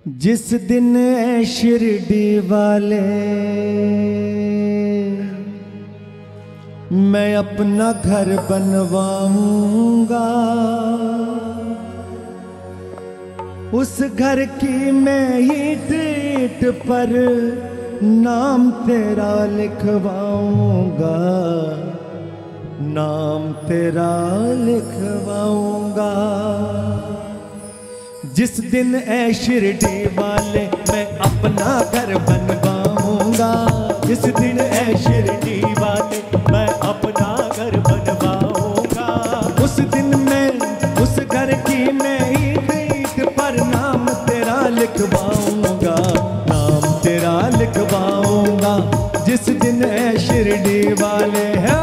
जिस दिन शिरडी वाले मैं अपना घर बनवाऊंगा, उस घर की मैं ही ट्रीट पर नाम तेरा लिखवाऊंगा, नाम तेरा लिखवाऊंगा। जिस दिन ऐ शिरडी वाले मैं अपना घर बनवाऊंगा, जिस दिन ऐ शिरडी वाले मैं अपना घर बनवाऊंगा, उस दिन मैं उस घर की मैं ही ट्रीट पर नाम तेरा लिखवाऊंगा, नाम तेरा लिखवाऊंगा। जिस दिन ऐ शिरडी वाले है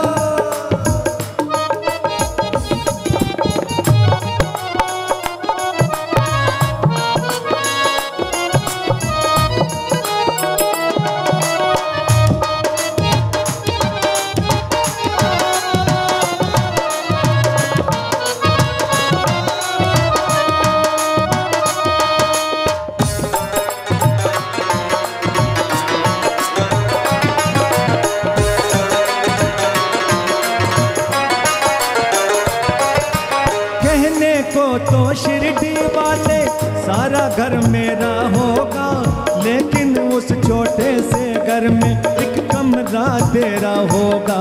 तो शिरडी वाले सारा घर मेरा होगा, लेकिन उस छोटे से घर में एक कमरा तेरा होगा।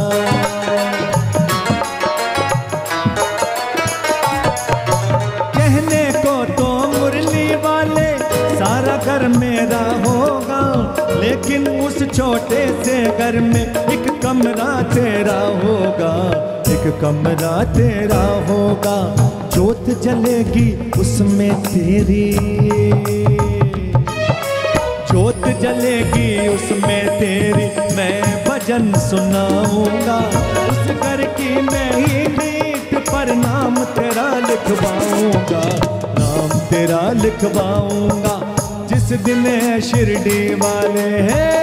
कहने को तो मुरली वाले सारा घर मेरा होगा, लेकिन उस छोटे से घर में एक कमरा तेरा होगा, एक कमरा तेरा होगा। जोत जलेगी उसमें तेरी, जोत जलेगी उसमें तेरी, मैं भजन सुनाऊंगा, उस घर की मैं ही नीत पर नाम तेरा लिखवाऊंगा, नाम तेरा लिखवाऊंगा। जिस दिन शिरडी वाले हैं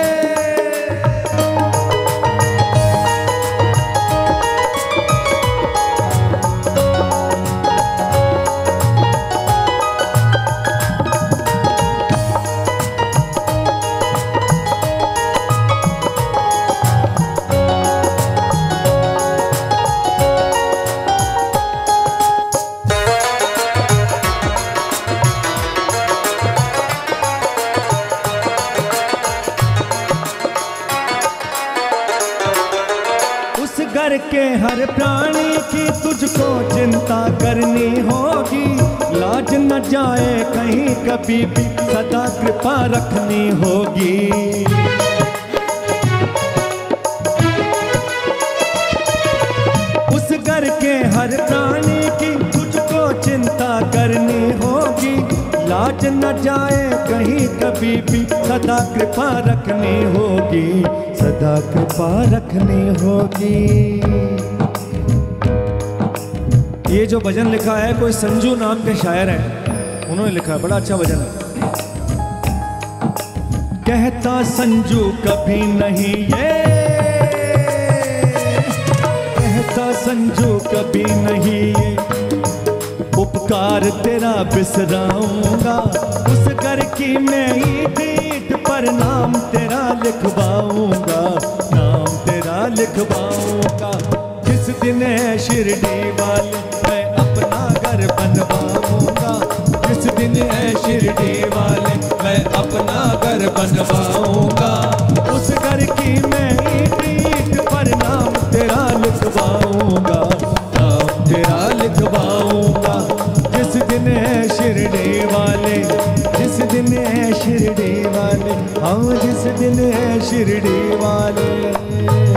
घर के हर प्राणी की तुझको चिंता करनी होगी, लाज न जाए कहीं कभी भी सदा कृपा रखनी होगी। उस घर के हर प्राणी की तुझको चिंता करनी होगी, लाज न जाए कहीं कभी भी सदा कृपा रखनी होगी, सदा कृपा रखनी होगी। ये जो भजन लिखा है कोई संजू नाम के शायर हैं, उन्होंने लिखा है, बड़ा अच्छा भजन है। कहता संजू कभी नहीं ये, कहता संजू कभी नहीं ये, उपकार तेरा बिसराऊंगा, उस घर की मैं ही पीठ पर नाम तेरा लिखवाऊंगा, नाम तेरा लिखवाऊंगा। जिस दिन है शिरडी वाले मैं अपना घर बनवाऊंगा, जिस दिन है शिरडी वाले मैं अपना घर बनवाऊंगा, उस घर की मैं ही पीठ पर नाम तेरा लिखवाऊंगा, नाम तेरा लिखवाऊंगा। जिस दिन है शिरडी वाले, जिस दिन है शिरडी वाले, हाँ जिस दिन है शिरडी वाले।